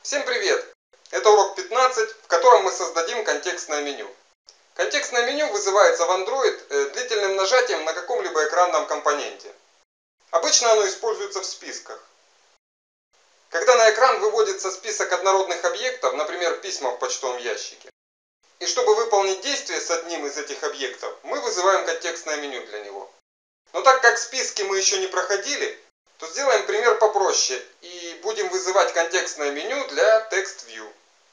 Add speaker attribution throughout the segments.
Speaker 1: Всем привет! Это урок 15, в котором мы создадим контекстное меню. Контекстное меню вызывается в Android длительным нажатием на каком-либо экранном компоненте. Обычно оно используется в списках. Когда на экран выводится список однородных объектов, например, письма в почтовом ящике, и чтобы выполнить действие с одним из этих объектов, мы вызываем контекстное меню для него. Но так как списки мы еще не проходили, то сделаем пример попроще и будем вызывать контекстное меню для TextView.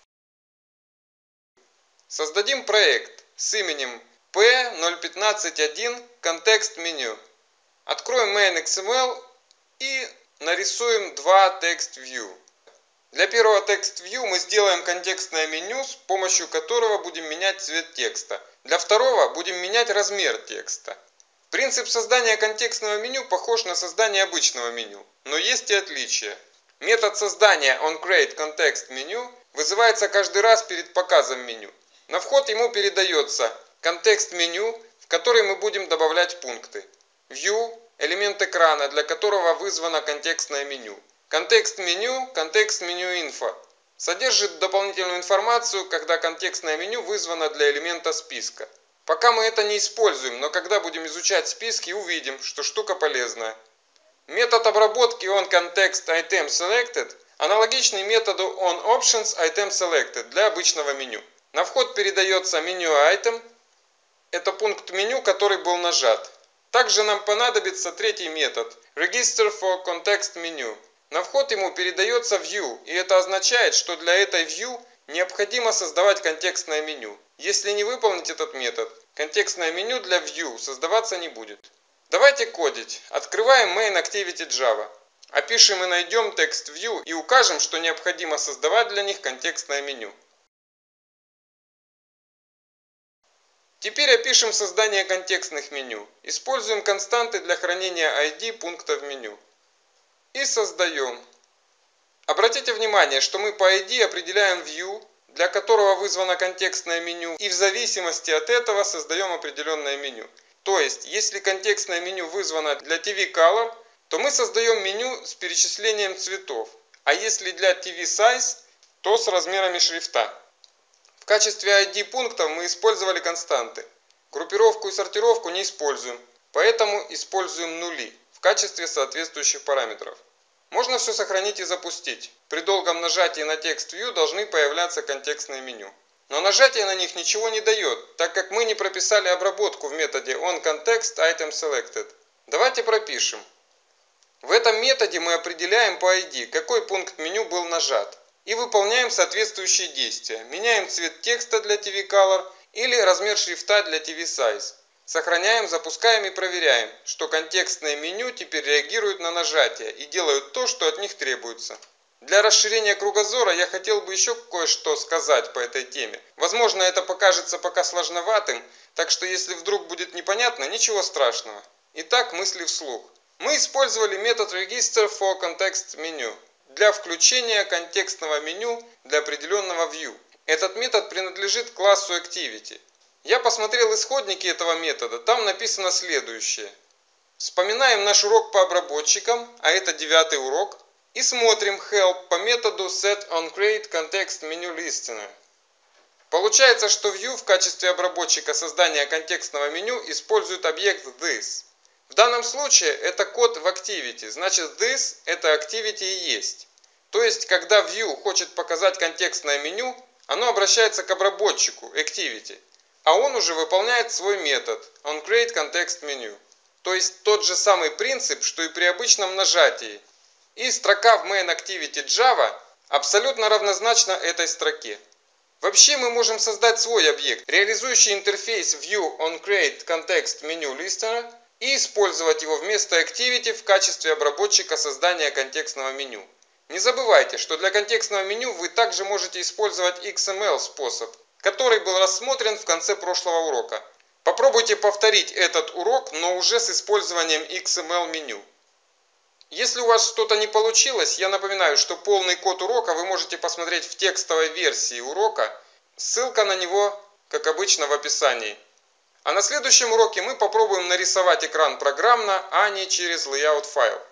Speaker 1: Создадим проект с именем P0151 контекст меню. Откроем main.xml и нарисуем два TextView. Для первого TextView мы сделаем контекстное меню, с помощью которого будем менять цвет текста. Для второго будем менять размер текста. Принцип создания контекстного меню похож на создание обычного меню, но есть и отличия. Метод создания onCreateContextMenu вызывается каждый раз перед показом меню. На вход ему передается контекст меню, в который мы будем добавлять пункты. View – элемент экрана, для которого вызвано контекстное меню. Контекст меню Info содержит дополнительную информацию, когда контекстное меню вызвано для элемента списка. Пока мы это не используем, но когда будем изучать списки, увидим, что штука полезная. Метод обработки onContextItemSelected аналогичный методу onOptionsItemSelected для обычного меню. На вход передается menuItem, это пункт меню, который был нажат. Также нам понадобится третий метод registerForContextMenu. На вход ему передается View, и это означает, что для этой View необходимо создавать контекстное меню. Если не выполнить этот метод, контекстное меню для View создаваться не будет. Давайте кодить. Открываем main.activity.java. Опишем и найдем TextView и укажем, что необходимо создавать для них контекстное меню. Теперь опишем создание контекстных меню. Используем константы для хранения ID пунктов меню. И создаем. Обратите внимание, что мы по ID определяем View, для которого вызвано контекстное меню, и в зависимости от этого создаем определенное меню. То есть, если контекстное меню вызвано для TV Color, то мы создаем меню с перечислением цветов, а если для TV Size, то с размерами шрифта. В качестве ID пунктов мы использовали константы. Группировку и сортировку не используем, поэтому используем нули в качестве соответствующих параметров. Можно все сохранить и запустить. При долгом нажатии на TextView должны появляться контекстные меню. Но нажатие на них ничего не дает, так как мы не прописали обработку в методе onContextItemSelected. Давайте пропишем. В этом методе мы определяем по ID, какой пункт меню был нажат, и выполняем соответствующие действия. Меняем цвет текста для TV Color или размер шрифта для TV Size. Сохраняем, запускаем и проверяем, что контекстные меню теперь реагируют на нажатие и делают то, что от них требуется. Для расширения кругозора я хотел бы еще кое-что сказать по этой теме. Возможно, это покажется пока сложноватым, так что если вдруг будет непонятно, ничего страшного. Итак, мысли вслух. Мы использовали метод registerForContextMenu для включения контекстного меню для определенного view. Этот метод принадлежит классу Activity. Я посмотрел исходники этого метода, там написано следующее. Вспоминаем наш урок по обработчикам, а это 9-й урок, и смотрим help по методу setOnCreateContextMenuListener. Получается, что View в качестве обработчика создания контекстного меню использует объект this. В данном случае это код в Activity, значит this это Activity и есть. То есть, когда View хочет показать контекстное меню, оно обращается к обработчику Activity, а он уже выполняет свой метод onCreateContextMenu. То есть тот же самый принцип, что и при обычном нажатии. И строка в main.activity.java абсолютно равнозначна этой строке. Вообще мы можем создать свой объект, реализующий интерфейс ViewOnCreateContextMenuListener и использовать его вместо Activity в качестве обработчика создания контекстного меню. Не забывайте, что для контекстного меню вы также можете использовать XML способ, который был рассмотрен в конце прошлого урока. Попробуйте повторить этот урок, но уже с использованием XML меню. Если у вас что-то не получилось, я напоминаю, что полный код урока вы можете посмотреть в текстовой версии урока. Ссылка на него, как обычно, в описании. А на следующем уроке мы попробуем нарисовать экран программно, а не через layout файл.